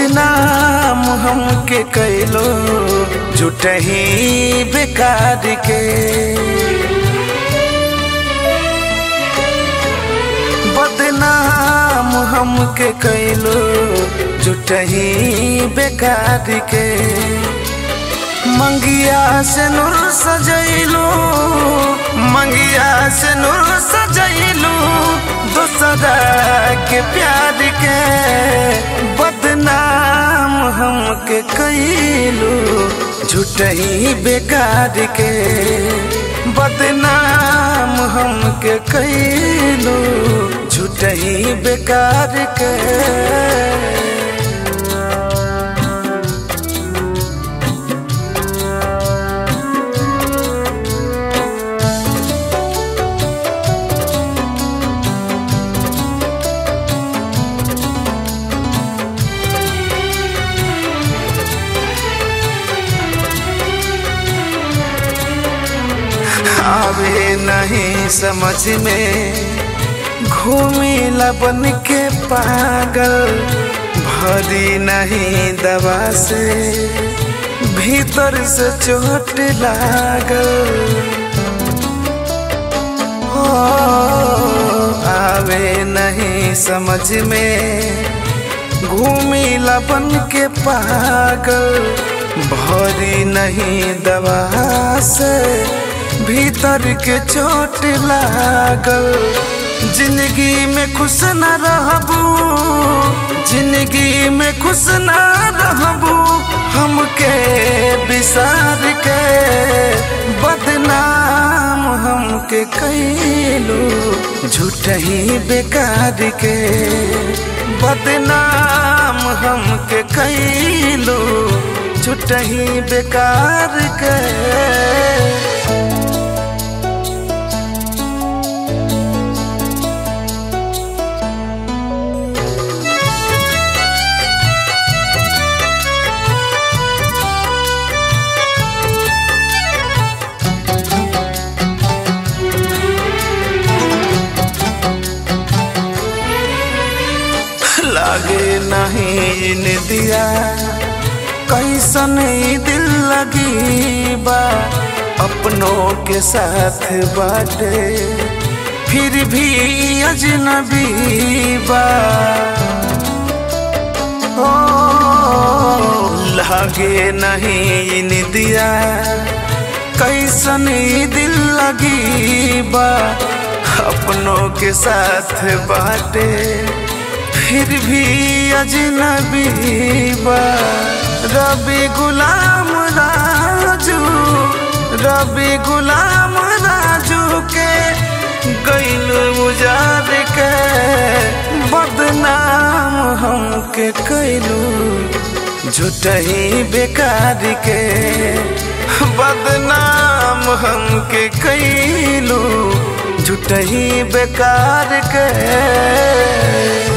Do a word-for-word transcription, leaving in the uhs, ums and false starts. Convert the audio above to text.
बदनाम हमके कैलो झूठही बेकार के। बदनाम हमके कैलो झूठही बेकार के। मंगिया से नूर सजैलू, मंगिया से नूर सजैलू दूसरा के प्यार के। बदनाम हमके कैलू झूठही बेकार के। बदनाम हमके कैलू झूठही बेकार के। आवे नहीं समझ में घूमिला बन के पागल। भरी नहीं दवा से भीतर से चोट लागल। ओ आवे नहीं समझ में घूमिला बन के पागल। भरी नहीं दवा से भीतर के चोट लागल। जिंदगी में खुश न रहबू, जिंदगी में खुश न रहबू हमके बिसार के। बदनाम हमके कैलू झूठही बेकार के। बदनाम हमके कैलू झूठही बेकार के। लागे नहीं दिया कैसन दिल लगी बा। अपनों के साथ बाटे फिर भी अजनबी बा। ओ लागे नहीं दिया कैसन दिल लगी बा। अपनों के साथ बाटे फिर भी अजनबी बा। रबी गुलाम राजू, रबी गुलाम राजू के गैलू उजार के। बदनाम हमके कैलू झूठही बेकार के। बदनाम हमके कैलू झूठही बेकार के।